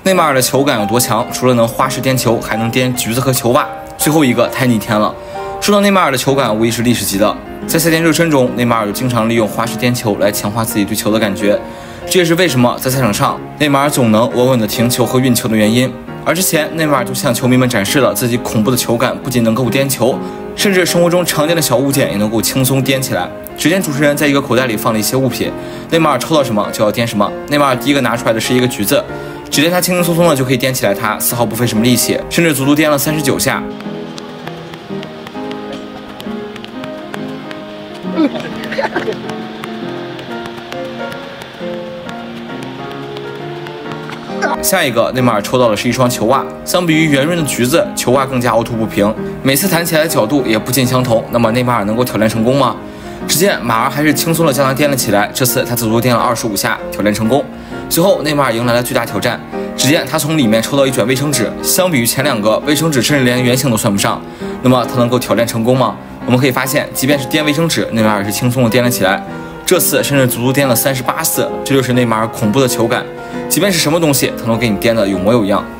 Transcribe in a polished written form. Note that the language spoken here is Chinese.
内马尔的球感有多强？除了能花式颠球，还能颠橘子和球袜。最后一个太逆天了。说到内马尔的球感，无疑是历史级的。在赛前热身中，内马尔就经常利用花式颠球来强化自己对球的感觉，这也是为什么在赛场上内马尔总能稳稳的停球和运球的原因。而之前内马尔就向球迷们展示了自己恐怖的球感，不仅能够颠球，甚至生活中常见的小物件也能够轻松颠起来。只见主持人在一个口袋里放了一些物品，内马尔抽到什么就要颠什么。内马尔第一个拿出来的是一个橘子，只见他轻轻松松的就可以颠起来它，丝毫不费什么力气，甚至足足颠了39下。下一个，内马尔抽到的是一双球袜。相比于圆润的橘子，球袜更加凹凸不平，每次弹起来的角度也不尽相同。那么内马尔能够挑战成功吗？只见马儿还是轻松的将它颠了起来。这次他足足颠了25下，挑战成功。随后内马尔迎来了巨大挑战，只见他从里面抽到一卷卫生纸。相比于前两个，卫生纸甚至连圆形都算不上。那么他能够挑战成功吗？我们可以发现，即便是颠卫生纸，内马尔是轻松的颠了起来。这次甚至足足颠了38次，这就是内马尔恐怖的球感。即便是什么东西，他都给你颠的有模有样。